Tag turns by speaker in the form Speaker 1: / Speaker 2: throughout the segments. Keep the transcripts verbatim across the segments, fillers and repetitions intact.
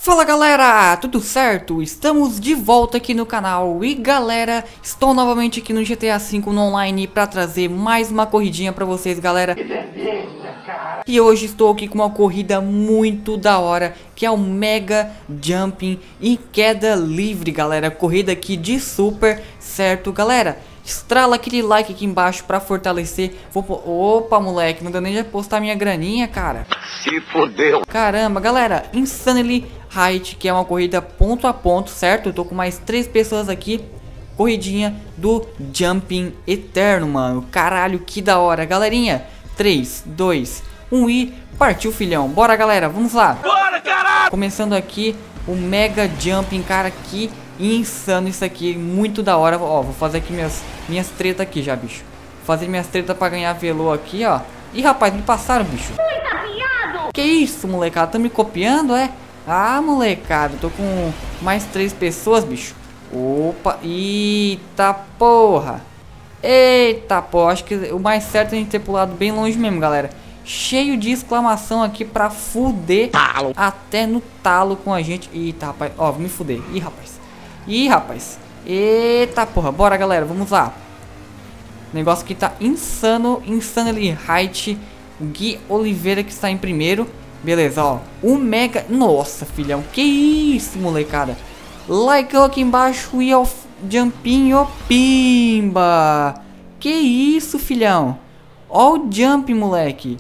Speaker 1: Fala galera, tudo certo? Estamos de volta aqui no canal e galera, estou novamente aqui no G T A cinco no online para trazer mais uma corridinha para vocês galera. E hoje estou aqui com uma corrida muito da hora, que é o Mega Jumping em queda livre galera, corrida aqui de super, certo galera? Estrala aquele like aqui embaixo pra fortalecer. Vou... Opa, moleque, não deu nem de postar minha graninha, cara.
Speaker 2: Se fodeu.
Speaker 1: Caramba, galera, Insanely Height, que é uma corrida ponto a ponto, certo? Eu tô com mais três pessoas aqui. Corridinha do Jumping Eterno, mano. Caralho, que da hora, galerinha. três, dois, um e partiu, filhão. Bora, galera, vamos lá.
Speaker 2: Bora, caralho.
Speaker 1: Começando aqui o Mega Jumping, cara, que insano isso aqui, muito da hora. Ó, vou fazer aqui minhas, minhas tretas aqui já, bicho. Vou fazer minhas tretas pra ganhar velo aqui, ó. Ih, rapaz, me passaram, bicho. Que isso, molecada? Tá me copiando, é? Ah, molecada, tô com mais três pessoas, bicho. Opa, eita porra. Eita porra, acho que o mais certo é a gente ter pulado bem longe mesmo, galera. Cheio de exclamação aqui pra fuder talo. Até no talo com a gente. Eita, rapaz, ó, vou me fuder. Ih, rapaz. Ih, rapaz. Eita porra, bora galera, vamos lá. O negócio aqui tá insano. Insanely Height. O Gui Oliveira que está em primeiro. Beleza, ó. O Mega... Nossa, filhão. Que isso, molecada. Like aqui embaixo e ao jumpinho. Pimba. Que isso, filhão. Ó o jump, moleque.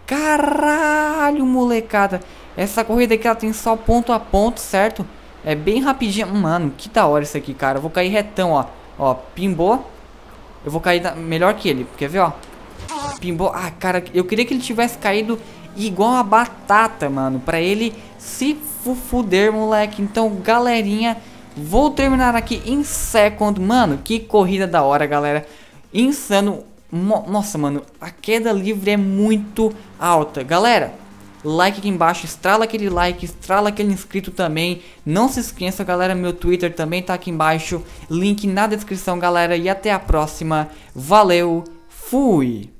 Speaker 1: Caralho, molecada. Essa corrida aqui ela tem só ponto a ponto, certo? É bem rapidinho. Mano, que da hora isso aqui, cara. Eu vou cair retão, ó. Ó, pimbou. Eu vou cair da... melhor que ele. Quer ver, ó? Pimbou. Ah, cara, eu queria que ele tivesse caído igual a batata, mano. Pra ele se fuder, moleque. Então, galerinha, vou terminar aqui em second. Mano, que corrida da hora, galera. Insano. Nossa, mano, a queda livre é muito alta. Galera, like aqui embaixo, estrala aquele like, estrala aquele inscrito também. Não se esqueça, galera, meu Twitter também tá aqui embaixo. Link na descrição, galera. E até a próxima. Valeu, fui!